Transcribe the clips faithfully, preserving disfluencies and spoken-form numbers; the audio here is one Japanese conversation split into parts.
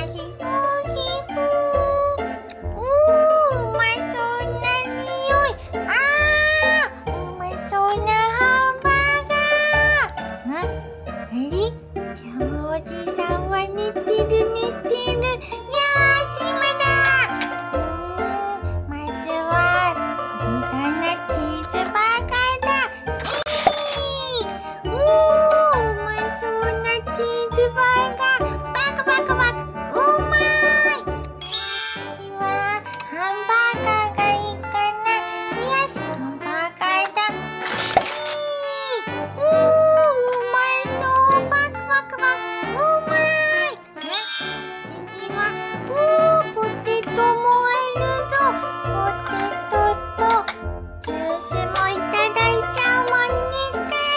ひふひふ。おー、うまそうな匂い。あー、うまそうなハンバーガー。ん？あれ？ジャムおじさんは寝てる寝てる。よーし、今だ。うーん、まずはこれだな、チーズバーガーだ。えー、おー、うまそうなチーズバーガー。バクバクバク、うまい。次はハンバーガーがいいかな。よし、ハンバーガーだ。えー、おー、うまそう。バクバクバク、うまい。ん？次は、おー、ポテトもあるぞ。ポテトとジュースもいただいちゃうもんね。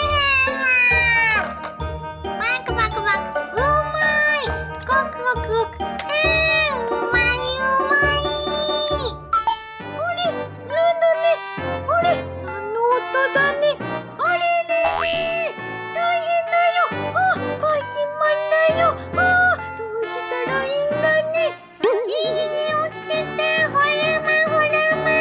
バクバクバク、うまい。ごくごくごく、あー、うまいうまい。あれ、なんだね。あれ、何の音だね。あれれ、大変だよ。あ、ばいきんまんだよ。あー、どうしたらいいんだね。ギギギ、起きちゃった。ほらまほらま。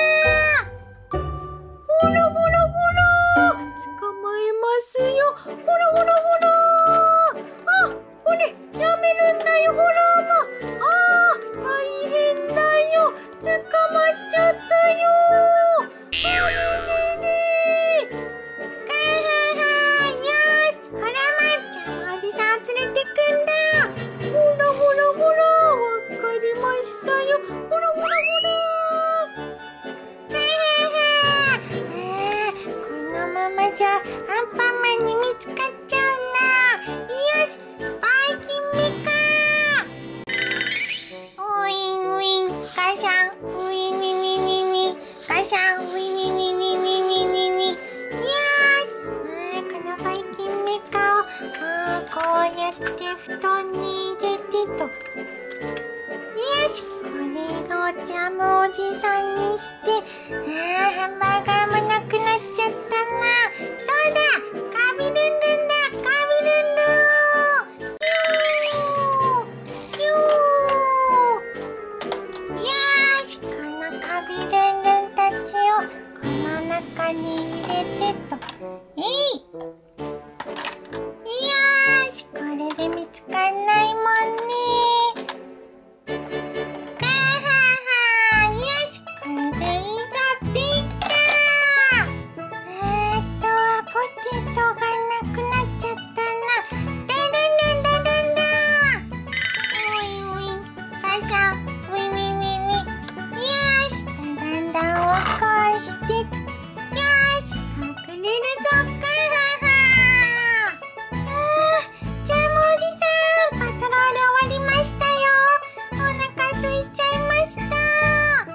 ほらほらほら、捕まえますよ。ほらほらほら。あ、これやめるんだよ。ほらま。あー、大変だよ。捕まっちゃったよ。あれれれ。ガハハ、よーし、ほらま、ジャムおじさんを連れてくんだ。ほらほらほら、わかりましたよ。ほらほらほら。ガハハ、あー、このままじゃアンパンマンに見つかっちゃうな。よし、ばいきんめか。ウインウイン、ガシャン、ウインウインウインウインウイン、ガシャン、ウインウインウインウインウインウインウインウイン。よーし、あー、このばいきんめかを、あー、こうやって布団に入れてと。よし、これをジャムおじさんにして、あー、ハンバーガーもなくなっちゃったな。そうだ、カビルンルンだ、カビルンルン。ヒューヒュー。よーし、このカビルンルンたちをこの中に入れてと。えい、よーし、これで見つかんないもんね。ガハハ、よし、これでいいぞ。できた。あとはポテトがなくなっちゃったな。ダダンダンダダンダン。ウィンウィン、ガシャン、ウィンウィンウィンウィン。よーし、ダダンダンをこうして、よーし、隠れるぞ。ガハハ。あー、ジャムおじさん、パトロール終わりましたよ。お腹空いちゃいました。あ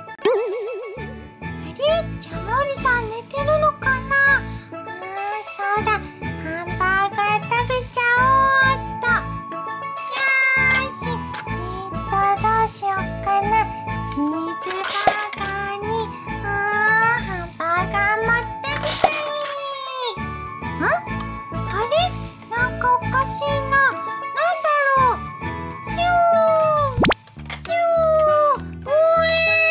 れ、ジャムおじさん寝てるのかな。あー、そうだ、ハンバーガー食べちゃおうっと。よーし、えーっと、どうしよっかな。チーズバーガーに、あー、ハンバーガーも食べたい。ん？あれ、なんかおかしいな。なんだろう。ヒューヒュー、うわ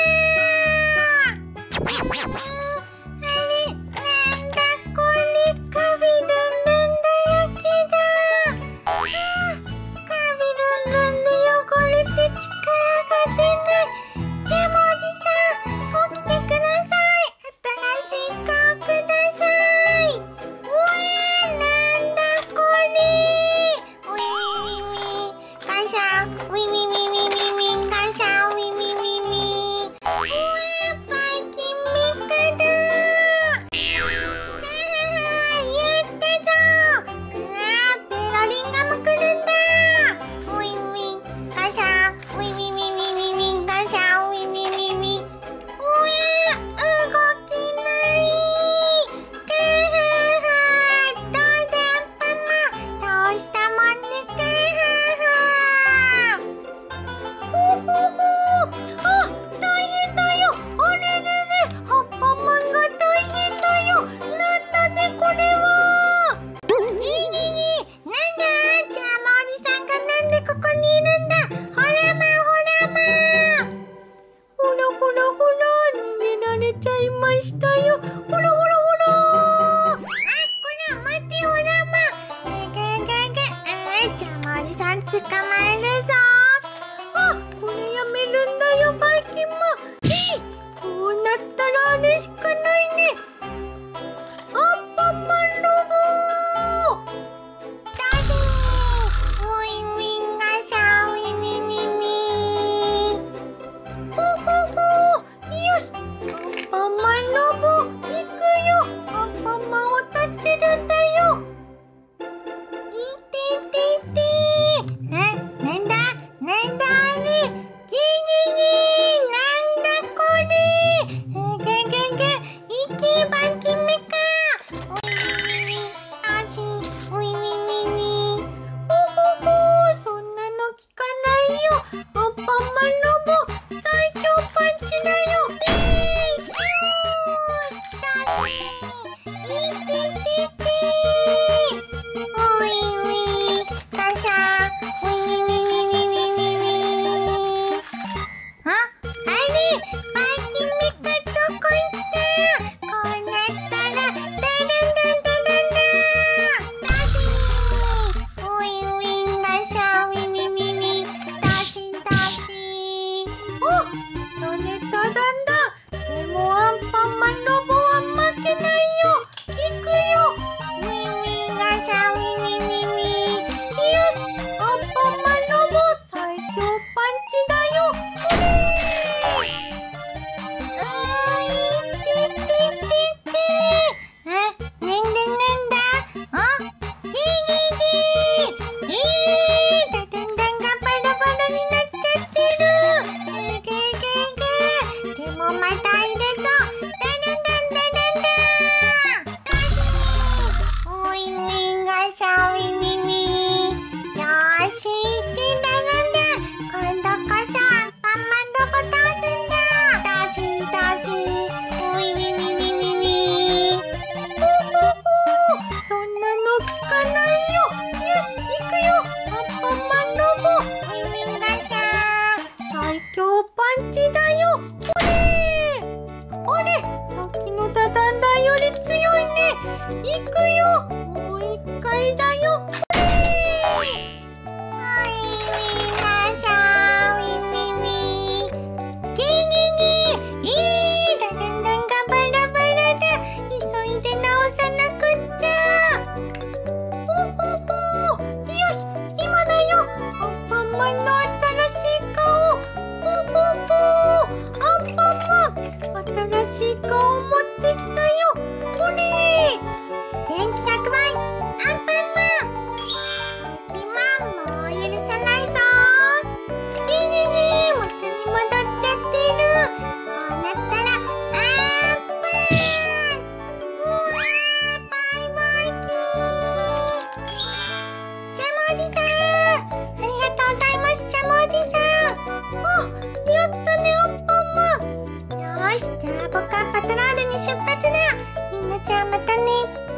ー。うーん、あれ、なんだこれ。カビルンルンだらけだ。あー、カビルンルンで汚れて力が出ない。ジャムおじさん、起きてください。新しい顔ください。うわー、なんだこれ。ウィンウィンウィン、ガシャン、ウィンウィンウィンウィンウィンウィン、ガシャン、ウィンウィンウィンウィン。うわー、ばいきんめかだ。ガハハ、やったぞ。あー、ペロリンガム来るんだ。ウィンウィン、ガシャン、ウィンウィンウィンウィンウィンウィン、ガシャン、ウィンウィンウィンウィン。うわー、動きない。ガハハ、どうだアンパンマン、倒したもんね。ガハハ。よ捕まえるぞ。あ、これやめるんだよばいきんまん。えい、こうなったらあれしかないね。アンパンマンロボダディー、ウィンウィンガシャウィミミミほほほ。よし、アンパンマンロボ行くよ。アンパンマンを助けるんだよ。いててて。え、なんだなんだあれ。ギギギ、なんだこれ。ぐぐぐぐ、いけばきめか。おいみみみ、あしん、おいみみみ。ほほほ、そんなの聞かないよ。アンパンマンロボ最強パンチだよ。えい、ひゅー、だし、いててて。おいみ、ガシャ、おいみみみみみみみ。あ、あれ、ばいきんめかどこ行った。こうなったらダダンダンダダンダダシー、ウィンウィンガシャウィミミミダシダシ。お、ダネダダンだ。でもアンパンマンロボは負けないよ。行くよ。ウィンウィンガシャウィミミミ。よし、アンパンマンロボ最強パンチだよ。これ。うーいてててて。あ、なんだなんだ。あ、ギギギ。えー、ダダンダンがバラバラになっちゃってる。ぐぐぐぐ。でもまたいるぞ。ダダンダンダダンダン。ダシー、ウィンウィンガシャウィミミ。よーし、いってダダンダン。今度こそアンパンマンロボ倒すんだ。ダシーダシー、ウィミミミミミ。ほほほ、そんなの聞かないよ。よし、行くよ。アンパンマンロボウィンウィンガシャ最強パンチだよ。これこれ、さっきのダダンダンより強いね。行くよ。もう一回だよ。これウィンウィンガシャウィミミ。ギギギ、えー、ダダンダンがバラバラだ。急いで直さなくっちゃ。ほほほ、よし、今だよ。アンパンマンの新しい顔。ほほほ、アンパンマン新しい顔を持ってきたよ。これ元気ひゃくばい、アンパンマン。ばいきんまん、もう許さないぞ。ギギギ、元に戻っちゃってる。こうなったらアンパン。うわー、バイバイキー。ジャムおじさん、ありがとうございます。ジャムおじさん。あ、やったね、アンパンマン。よーし、じゃあ僕はパトロールに出発だ。みんなじゃあまたね。